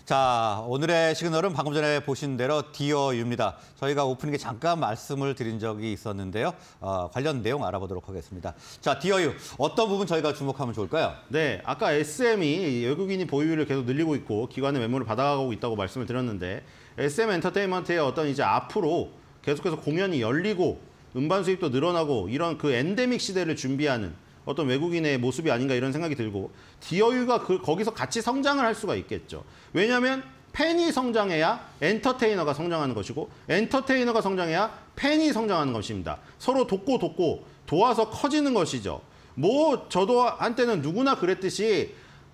자, 오늘의 시그널은 방금 전에 보신 대로 디어유입니다. 저희가 오프닝에 잠깐 말씀을 드린 적이 있었는데요. 관련 내용 알아보도록 하겠습니다. 자, 디어유 어떤 부분 저희가 주목하면 좋을까요? 네, 아까 SM이 외국인이 보유율을 계속 늘리고 있고 기관의 매물을 받아가고 있다고 말씀을 드렸는데 SM 엔터테인먼트의 어떤 이제 앞으로 계속해서 공연이 열리고 음반 수입도 늘어나고 이런 그 엔데믹 시대를 준비하는 어떤 외국인의 모습이 아닌가 이런 생각이 들고 디어유가 거기서 같이 성장을 할 수가 있겠죠. 왜냐하면 팬이 성장해야 엔터테이너가 성장하는 것이고 엔터테이너가 성장해야 팬이 성장하는 것입니다. 서로 돕고 도와서 커지는 것이죠. 뭐 저도 한때는 누구나 그랬듯이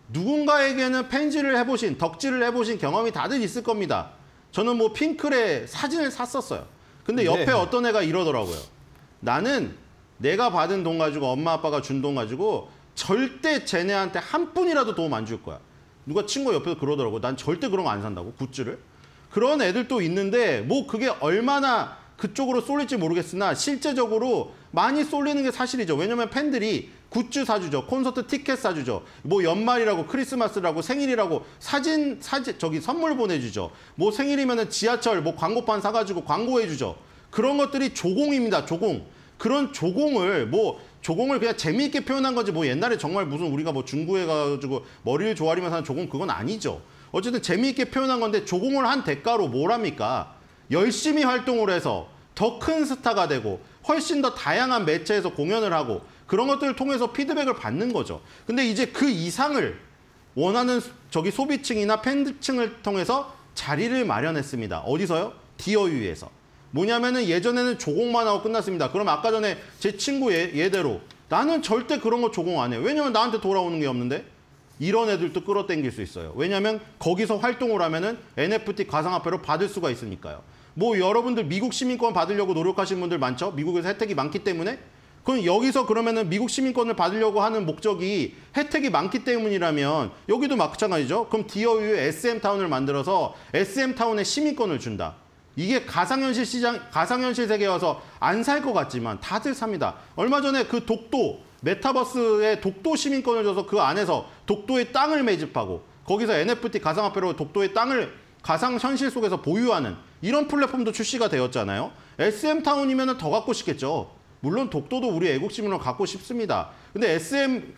누군가에게는 팬질을 해보신, 덕질을 해보신 경험이 다들 있을 겁니다. 저는 뭐 핑클의 사진을 샀었어요. 근데 옆에 어떤 애가 이러더라고요. 나는 내가 받은 돈 가지고 엄마 아빠가 준 돈 가지고 절대 쟤네한테 한 푼이라도 도움 안 줄 거야. 누가 친구 옆에서 그러더라고. 난 절대 그런 거 안 산다고, 굿즈를. 그런 애들도 있는데 뭐 그게 얼마나 그쪽으로 쏠릴지 모르겠으나 실제적으로 많이 쏠리는 게 사실이죠. 왜냐면 팬들이 굿즈 사주죠. 콘서트 티켓 사주죠. 뭐 연말이라고 크리스마스라고 생일이라고 사진 저기 선물 보내주죠. 뭐 생일이면은 지하철 뭐 광고판 사가지고 광고해주죠. 그런 것들이 조공입니다. 조공. 그런 조공을 그냥 재미있게 표현한 거지 뭐 옛날에 정말 무슨 우리가 뭐 중구에 가가지고 머리를 조아리면서 하는 조공 그건 아니죠. 어쨌든 재미있게 표현한 건데 조공을 한 대가로 뭘 합니까? 열심히 활동을 해서 더 큰 스타가 되고 훨씬 더 다양한 매체에서 공연을 하고 그런 것들을 통해서 피드백을 받는 거죠. 근데 이제 그 이상을 원하는 저기 소비층이나 팬층을 통해서 자리를 마련했습니다. 어디서요? 디어유에서. 뭐냐면은 예전에는 조공만 하고 끝났습니다. 그럼 아까 전에 제 친구 예대로 나는 절대 그런 거 조공 안 해요. 왜냐면 나한테 돌아오는 게 없는데 이런 애들도 끌어당길 수 있어요. 왜냐면 거기서 활동을 하면은 NFT 가상화폐로 받을 수가 있으니까요. 뭐 여러분들 미국 시민권 받으려고 노력하시는 분들 많죠? 미국에서 혜택이 많기 때문에. 그럼 여기서 그러면은 미국 시민권을 받으려고 하는 목적이 혜택이 많기 때문이라면 여기도 마찬가지죠. 그럼 디어유의 SM타운을 만들어서 SM타운에 시민권을 준다. 이게 가상현실 시장, 가상현실 세계에 와서 안 살 것 같지만 다들 삽니다. 얼마 전에 그 독도, 메타버스에 독도 시민권을 줘서 그 안에서 독도의 땅을 매집하고 거기서 NFT 가상화폐로 독도의 땅을 가상현실 속에서 보유하는 이런 플랫폼도 출시가 되었잖아요. SM타운이면 더 갖고 싶겠죠. 물론 독도도 우리 애국심으로 갖고 싶습니다. 근데 SM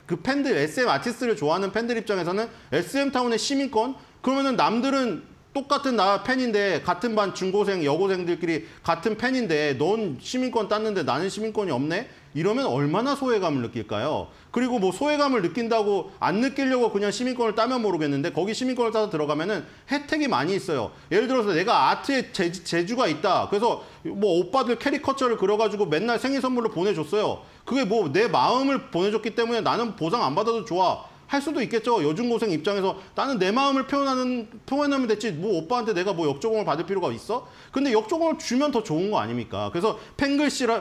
아티스트를 좋아하는 팬들 입장에서는 SM타운의 시민권? 그러면은 남들은 똑같은 나 팬인데 같은 반 중고생, 여고생들끼리 같은 팬인데 넌 시민권 땄는데 나는 시민권이 없네? 이러면 얼마나 소외감을 느낄까요? 그리고 뭐 소외감을 느낀다고 안 느끼려고 그냥 시민권을 따면 모르겠는데 거기 시민권을 따서 들어가면은 혜택이 많이 있어요. 예를 들어서 내가 아트에 재주가 있다. 그래서 뭐 오빠들 캐리커처를 그려가지고 맨날 생일 선물로 보내줬어요. 그게 뭐 내 마음을 보내줬기 때문에 나는 보상 안 받아도 좋아. 할 수도 있겠죠. 여중고생 입장에서 나는 내 마음을 표현하면 됐지 뭐 오빠한테 내가 뭐 역조공을 받을 필요가 있어? 근데 역조공을 주면 더 좋은 거 아닙니까? 그래서 팬글씨라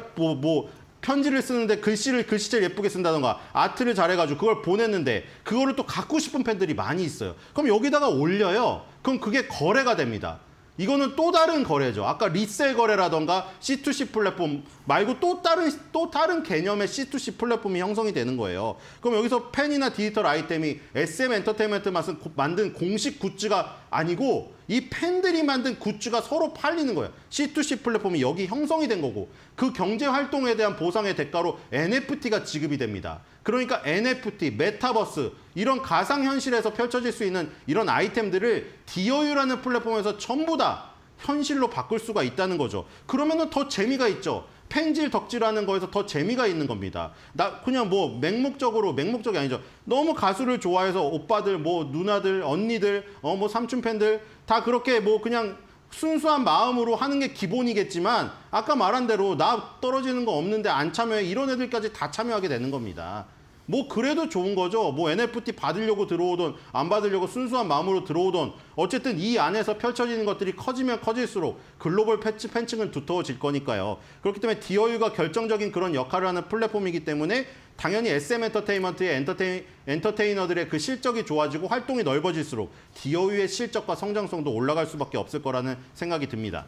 편지를 쓰는데 글씨를 글씨체를 예쁘게 쓴다던가 아트를 잘해가지고 그걸 보냈는데 그거를 또 갖고 싶은 팬들이 많이 있어요. 그럼 여기다가 올려요. 그럼 그게 거래가 됩니다. 이거는 또 다른 거래죠. 아까 리셀 거래라던가 C2C 플랫폼 말고 또 다른 개념의 C2C 플랫폼이 형성이 되는 거예요. 그럼 여기서 팬이나 디지털 아이템이 SM 엔터테인먼트 만든 공식 굿즈가 아니고 이 팬들이 만든 굿즈가 서로 팔리는 거예요. C2C 플랫폼이 여기 형성이 된 거고 그 경제 활동에 대한 보상의 대가로 NFT가 지급이 됩니다. 그러니까 NFT, 메타버스 이런 가상현실에서 펼쳐질 수 있는 이런 아이템들을 디어유라는 플랫폼에서 전부 다 현실로 바꿀 수가 있다는 거죠. 그러면은 더 재미가 있죠. 팬질 덕질하는 거에서 더 재미가 있는 겁니다. 나 그냥 뭐 맹목적이 아니죠. 너무 가수를 좋아해서 오빠들, 뭐 누나들, 언니들, 뭐 삼촌 팬들 다 그렇게 뭐 그냥 순수한 마음으로 하는 게 기본이겠지만 아까 말한 대로 나 떨어지는 거 없는데 안 참여해 이런 애들까지 다 참여하게 되는 겁니다. 뭐 그래도 좋은 거죠. 뭐 NFT 받으려고 들어오던 안 받으려고 순수한 마음으로 들어오던 어쨌든 이 안에서 펼쳐지는 것들이 커지면 커질수록 글로벌 팬층은 두터워질 거니까요. 그렇기 때문에 디어유가 결정적인 그런 역할을 하는 플랫폼이기 때문에 당연히 SM 엔터테인먼트의 엔터테이너들의 그 실적이 좋아지고 활동이 넓어질수록 디어유의 실적과 성장성도 올라갈 수밖에 없을 거라는 생각이 듭니다.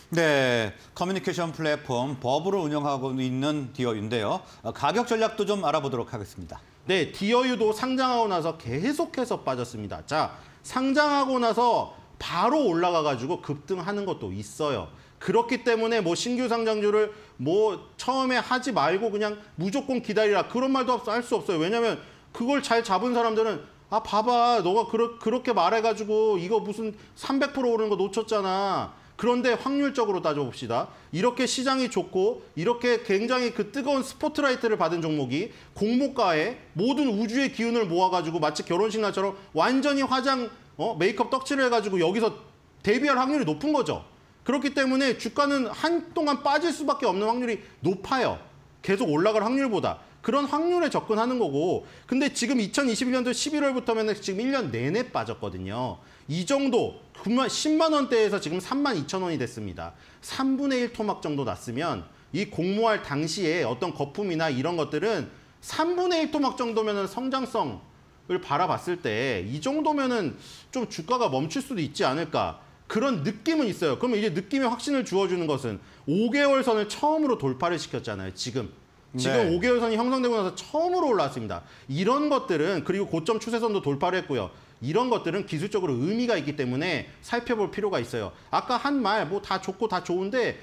네, 커뮤니케이션 플랫폼 버블을 운영하고 있는 디어유인데요. 가격 전략도 좀 알아보도록 하겠습니다. 네, 디어유도 상장하고 나서 계속해서 빠졌습니다. 자, 상장하고 나서 바로 올라가가지고 급등하는 것도 있어요. 그렇기 때문에 뭐 신규 상장주를 뭐 처음에 하지 말고 그냥 무조건 기다리라 그런 말도 할 수 없어요. 왜냐하면 그걸 잘 잡은 사람들은 아 봐봐 너가 그렇게 말해가지고 이거 무슨 300% 오르는 거 놓쳤잖아. 그런데 확률적으로 따져봅시다. 이렇게 시장이 좋고 이렇게 굉장히 그 뜨거운 스포트라이트를 받은 종목이 공모가에 모든 우주의 기운을 모아가지고 마치 결혼식 날처럼 완전히 메이크업 떡칠을 해가지고 여기서 데뷔할 확률이 높은 거죠. 그렇기 때문에 주가는 한동안 빠질 수밖에 없는 확률이 높아요. 계속 올라갈 확률보다. 그런 확률에 접근하는 거고. 근데 지금 2021년도 11월부터면 지금 1년 내내 빠졌거든요. 이 정도 10만 원대에서 지금 32,000원이 됐습니다. 3분의 1 토막 정도 났으면 이 공모할 당시에 어떤 거품이나 이런 것들은 3분의 1 토막 정도면 성장성을 바라봤을 때 이 정도면은 좀 주가가 멈출 수도 있지 않을까. 그런 느낌은 있어요. 그러면 이제 느낌의 확신을 주어주는 것은 5개월 선을 처음으로 돌파를 시켰잖아요. 지금 네. 5개월 선이 형성되고 나서 처음으로 올라왔습니다. 이런 것들은 그리고 고점 추세선도 돌파를 했고요. 이런 것들은 기술적으로 의미가 있기 때문에 살펴볼 필요가 있어요. 아까 한 말 뭐 다 좋고 다 좋은데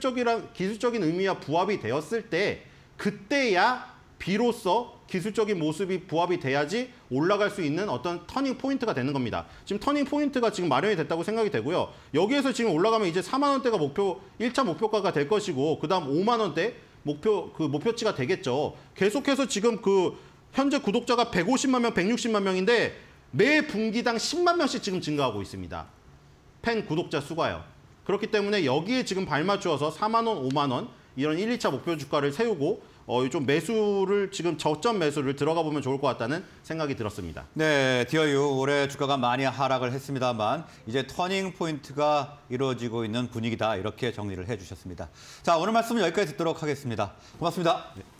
기술적인 의미와 부합이 되었을 때 그때야 비로소 기술적인 모습이 부합이 돼야지 올라갈 수 있는 어떤 터닝 포인트가 되는 겁니다. 지금 터닝 포인트가 지금 마련이 됐다고 생각이 되고요. 여기에서 지금 올라가면 이제 4만 원대가 1차 목표가가 될 것이고 그다음 5만 원대 목표치가 되겠죠. 계속해서 지금 현재 구독자가 150만 명, 160만 명인데 매 분기당 10만 명씩 지금 증가하고 있습니다. 팬 구독자 수가요. 그렇기 때문에 여기에 지금 발맞추어서 4만 원, 5만 원 이런 1, 2차 목표 주가를 세우고 좀 매수를 지금 저점 매수를 들어가 보면 좋을 것 같다는 생각이 들었습니다. 네, 디어유 올해 주가가 많이 하락을 했습니다만 이제 터닝 포인트가 이루어지고 있는 분위기다 이렇게 정리를 해주셨습니다. 자, 오늘 말씀은 여기까지 듣도록 하겠습니다. 고맙습니다. 네.